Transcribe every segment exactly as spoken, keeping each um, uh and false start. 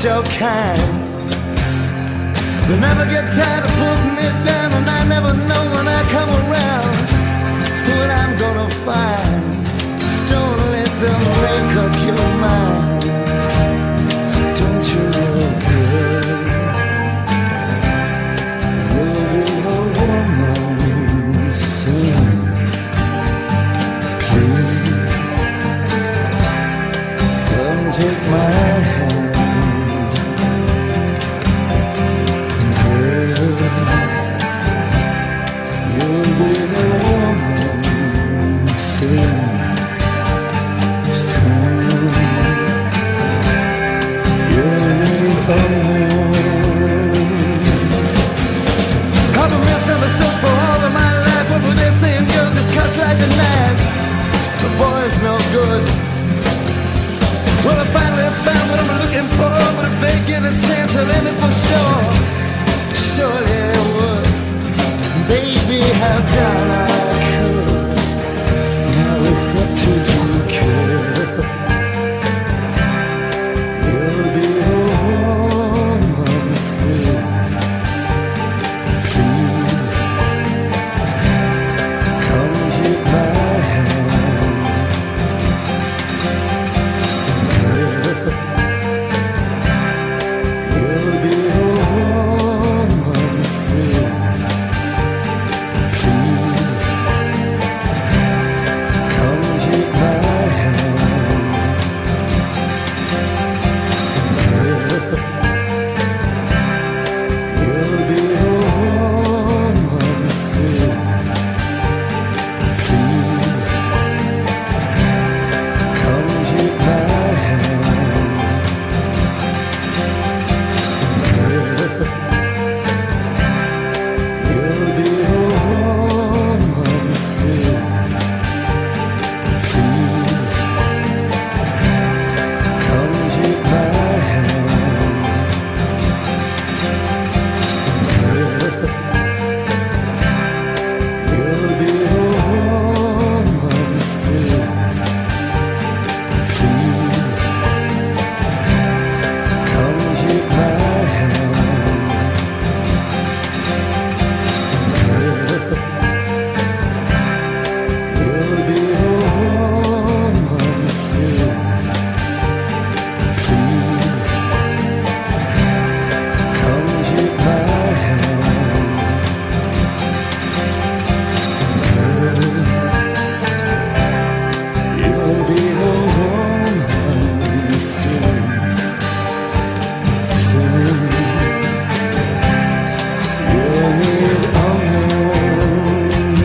your kind. They never get tired of putting me down, and I never know when I come around what I'm gonna find. Don't let them make up your mind. Don't you know, girl, you'll be a woman soon. Please come take my hand, girl. You'll be a woman soon. I've been misunderstood for all of my life. What were they saying? Girls just cut like a knife. The boy's no good. Well, I finally found what I'm looking for, but if they give a chance, I'll end it for sure. Surely I would. Baby, how down I could. Now it's up to you, girl. You'll be a woman soon. Please come take my hand, girl. You'll be a woman soon. Please come take my hand, girl. You'll be a woman soon. Please come take my hand, girl. You'll be a woman soon. Please come take my hand, girl. You'll be a woman soon. Please come take my hand, girl. You'll be a woman soon. Please come take my hand, girl. You'll be a woman soon. Soon you'll need a woman.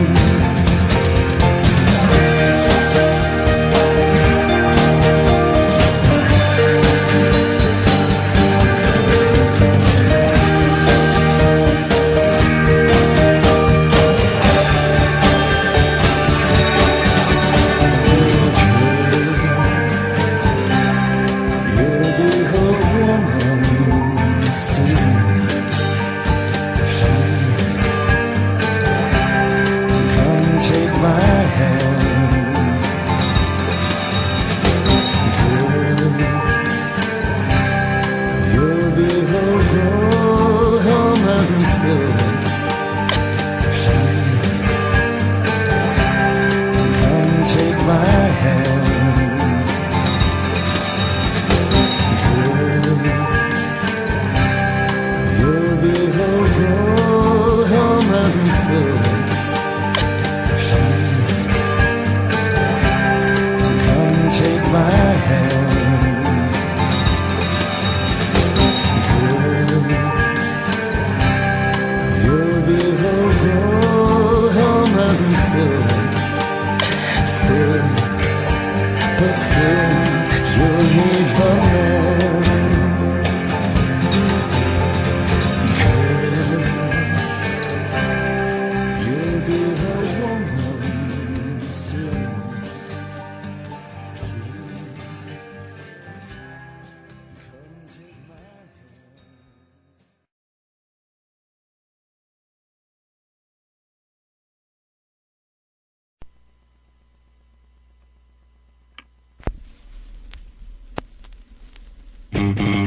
You'll be a woman soon. Please come take my hand, girl. You'll be a woman soon. Please come take my hand, girl. You'll be a woman soon. Please come take my hand, girl. You'll be a woman soon. Soon, but soon you'll need a man, girl. You'll be a woman soon. Come take my hand. Mm-hmm.